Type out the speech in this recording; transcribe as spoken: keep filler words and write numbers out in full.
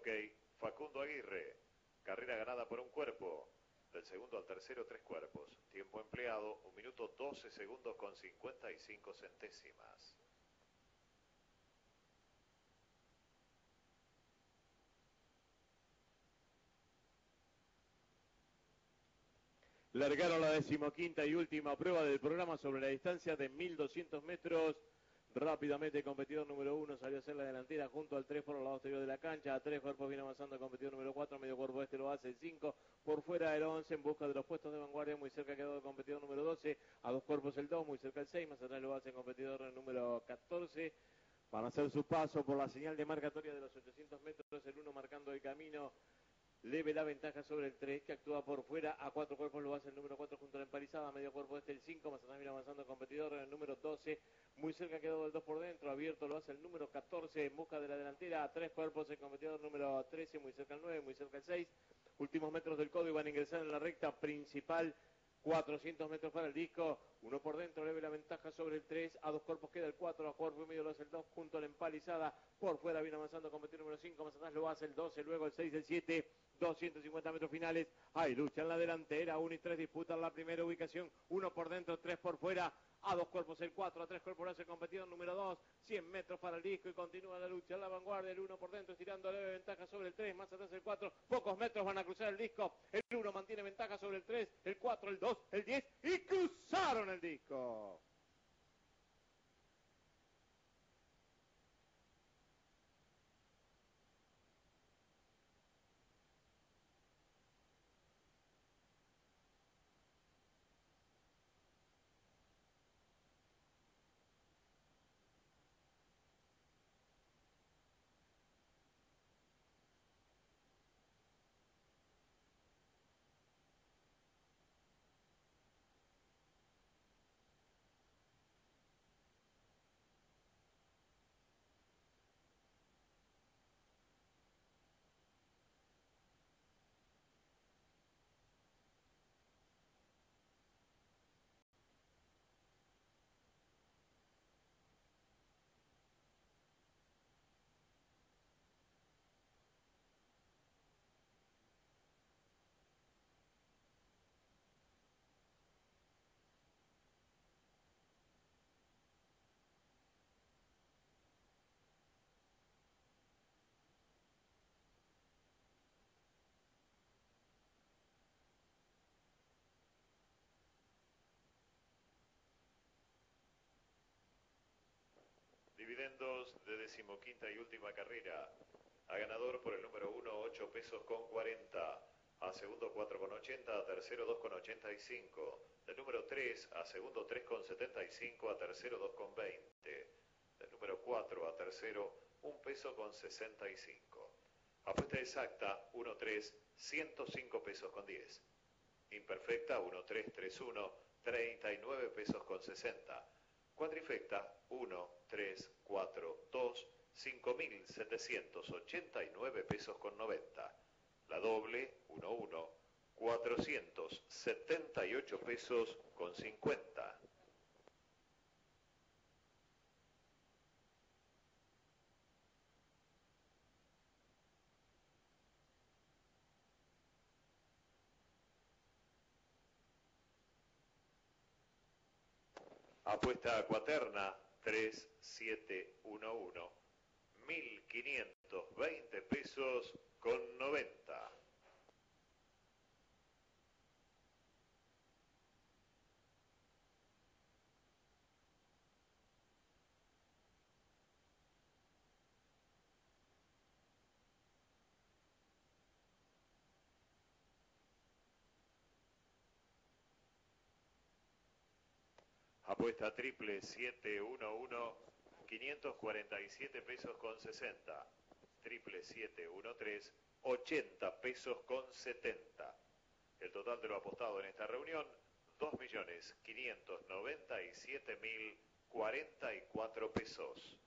Jockey Facundo Aguirre. Carrera ganada por un cuerpo. Del segundo al tercero, tres cuerpos. Tiempo empleado, un minuto doce segundos con cincuenta y cinco centésimas. Largaron la decimoquinta y última prueba del programa sobre la distancia de mil doscientos metros. Rápidamente el competidor número uno salió a hacer la delantera junto al tres por el lado exterior de la cancha. A tres cuerpos viene avanzando el competidor número cuatro. Medio cuerpo este lo hace el cinco. Por fuera el once en busca de los puestos de vanguardia. Muy cerca quedó el competidor número doce. A dos cuerpos el dos. Muy cerca el seis. Más atrás lo hace el competidor número catorce. Van a hacer su paso por la señal de marcatoria de los ochocientos metros. El uno marcando el camino. Leve la ventaja sobre el tres, que actúa por fuera. A cuatro cuerpos lo hace el número cuatro junto a la empalizada. Medio cuerpo este el cinco. Más atrás viene avanzando el competidor el número doce. Muy cerca quedó del dos por dentro. Abierto lo hace el número catorce en busca de la delantera. A tres cuerpos el competidor número trece. Muy cerca el nueve. Muy cerca el seis. Últimos metros del código van a ingresar en la recta principal. cuatrocientos metros para el disco. Uno por dentro, leve la ventaja sobre el tres. A dos cuerpos queda el cuatro. A cuerpo y medio lo hace el dos junto a la empalizada. Por fuera viene avanzando el competidor número cinco. Más atrás lo hace el doce. Luego el seis, el siete. doscientos cincuenta metros finales. Hay lucha en la delantera. uno y tres disputan la primera ubicación. Uno por dentro, tres por fuera. A dos cuerpos el cuatro, a tres cuerpos lo hace el competidor número dos. cien metros para el disco y continúa la lucha en la vanguardia. El uno por dentro estirando leve ventaja sobre el tres. Más atrás el cuatro. Pocos metros van a cruzar el disco. El uno mantiene ventaja sobre el tres. El cuatro, el dos, el diez. Y cruzaron el disco. Dividendos de decimoquinta y última carrera. A ganador por el número uno, ocho pesos con cuarenta. A segundo, cuatro con ochenta. A tercero, dos con ochenta y cinco. Del número tres, a segundo, tres con setenta y cinco. A tercero, dos con veinte. Del número cuatro a tercero, un peso con sesenta y cinco. Apuesta exacta, uno tres, ciento cinco pesos con diez. Imperfecta, uno tres tres uno, treinta y nueve pesos con sesenta. Cuadrifecta, uno tres cuatro dos, cinco mil setecientos ochenta y nueve pesos con noventa. La doble, uno uno, cuatrocientos setenta y ocho pesos con cincuenta. Apuesta cuaterna, tres siete uno uno, mil quinientos veinte pesos con noventa. Apuesta triple siete uno uno, quinientos cuarenta y siete pesos con sesenta. Triple siete uno tres, ochenta pesos con setenta. El total de lo apostado en esta reunión, dos millones quinientos noventa y siete mil cuarenta y cuatro pesos.